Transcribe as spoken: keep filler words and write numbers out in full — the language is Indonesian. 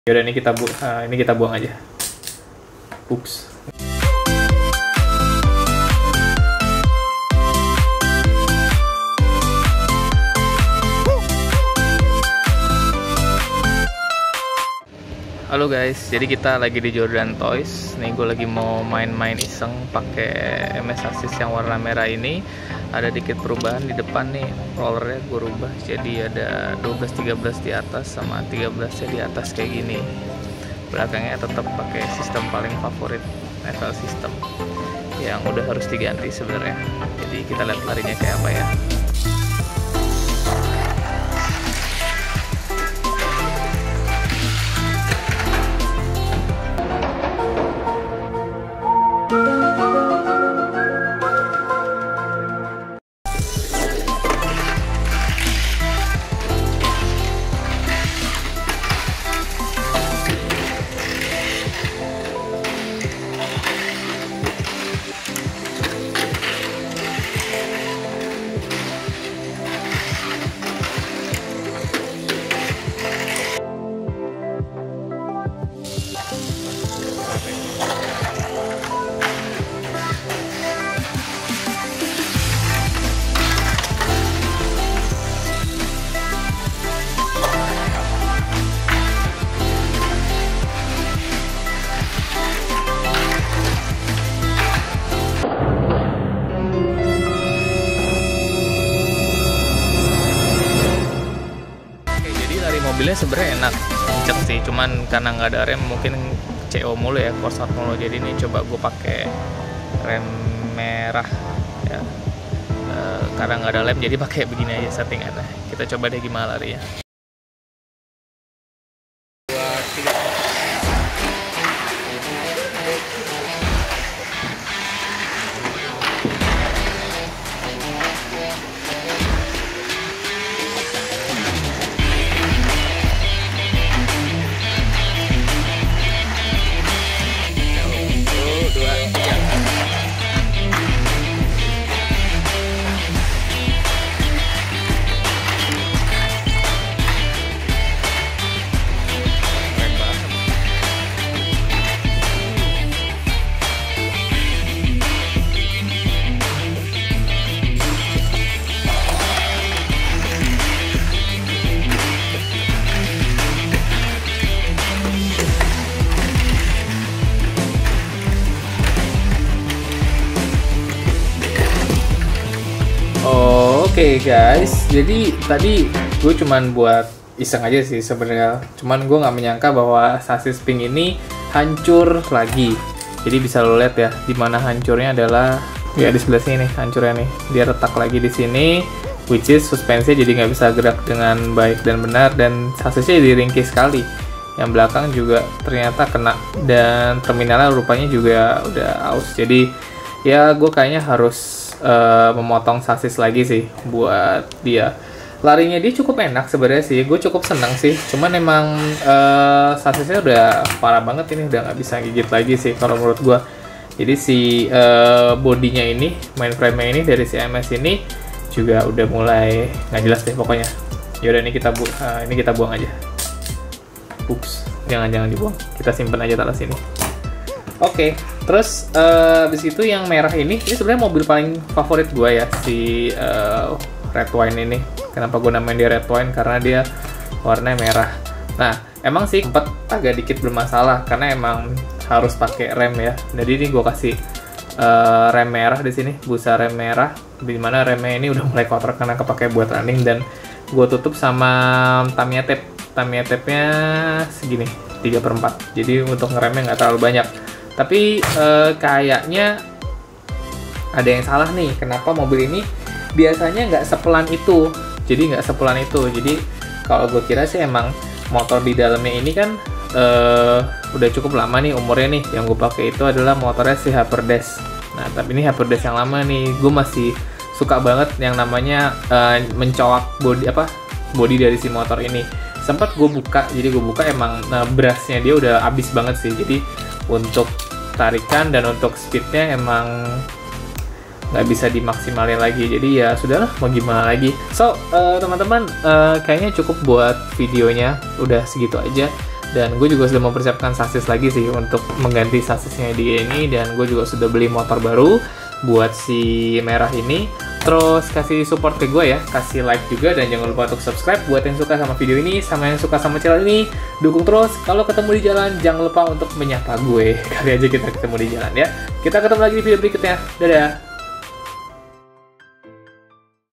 Yaudah, ini kita bu uh, ini kita buang aja. Ups. Halo guys, jadi kita lagi di Jordan Toys. Nih gue lagi mau main-main iseng pakai M S Assist yang warna merah ini. Ada dikit perubahan di depan nih, rollernya gue rubah jadi ada dua belas tiga belas di atas sama tiga belas nya di atas kayak gini. Belakangnya tetap pakai sistem paling favorit, level system yang udah harus diganti sebenarnya. Jadi kita lihat larinya kayak apa ya. Mobilnya sebenarnya enak, kenceng sih, cuman karena nggak ada rem mungkin C O mulu ya, force out mulu. Jadi ini coba gue pakai rem merah ya, e, karena nggak ada lem jadi pakai begini aja settingannya. Kita coba deh gimana larinya. Oke okay guys, jadi tadi gue cuman buat iseng aja sih sebenarnya. Cuman gue nggak menyangka bahwa sasis pink ini hancur lagi. Jadi bisa lo lihat ya, dimana hancurnya adalah ya di sebelah sini nih hancurnya nih. Dia retak lagi di sini, which is suspensi jadi nggak bisa gerak dengan baik dan benar, dan sasisnya jadi ringkih sekali. Yang belakang juga ternyata kena, dan terminalnya rupanya juga udah aus. Jadi ya gue kayaknya harus Uh, memotong sasis lagi sih buat dia. Larinya dia cukup enak sebenarnya sih, gue cukup senang sih. Cuman emang uh, sasisnya udah parah banget ini, udah nggak bisa gigit lagi sih kalau menurut gue. Jadi si uh, bodinya ini, main frame-nya ini dari si M S ini juga udah mulai nggak jelas deh pokoknya. Yaudah, ini kita bu uh, ini kita buang aja. Ups, jangan jangan dibuang, kita simpen aja taruh sini. Oke, okay. Terus uh, abis itu yang merah ini, ini sebenarnya mobil paling favorit gue ya, si uh, red wine ini. Kenapa gue namain dia red wine? Karena dia warnanya merah. Nah, emang sih sempat agak dikit bermasalah karena emang harus pakai rem ya. Jadi ini gue kasih uh, rem merah di sini, busa rem merah. Dimana remnya ini udah mulai kotor karena kepake buat running, dan gue tutup sama Tamiya tape. Tamiya tape-nya segini, tiga per empat. Jadi untuk ngeremnya nggak terlalu banyak. Tapi eh, kayaknya ada yang salah nih. Kenapa mobil ini biasanya nggak sepelan itu? Jadi nggak sepelan itu. Jadi kalau gue kira sih emang motor di dalamnya ini kan eh, udah cukup lama nih umurnya nih. Yang gue pakai itu adalah motornya si Hyperdash. Nah tapi ini Hyperdash yang lama nih. Gue masih suka banget yang namanya eh, mencolok body apa body dari si motor ini. Sempat gue buka, jadi gue buka emang nah, brushnya dia udah habis banget sih. Jadi untuk tarikan dan untuk speednya emang nggak bisa dimaksimalin lagi. Jadi ya sudahlah, mau gimana lagi. So uh, teman-teman, uh, kayaknya cukup buat videonya, udah segitu aja. Dan gue juga sudah mempersiapkan sasis lagi sih untuk mengganti sasisnya di ini. Dan gue juga sudah beli motor baru buat si merah ini. Terus kasih support ke gue ya, kasih like juga, dan jangan lupa untuk subscribe buat yang suka sama video ini, sama yang suka sama channel ini. Dukung terus, kalau ketemu di jalan jangan lupa untuk menyapa gue. Kali aja kita ketemu di jalan ya. Kita ketemu lagi di video berikutnya. Dadah!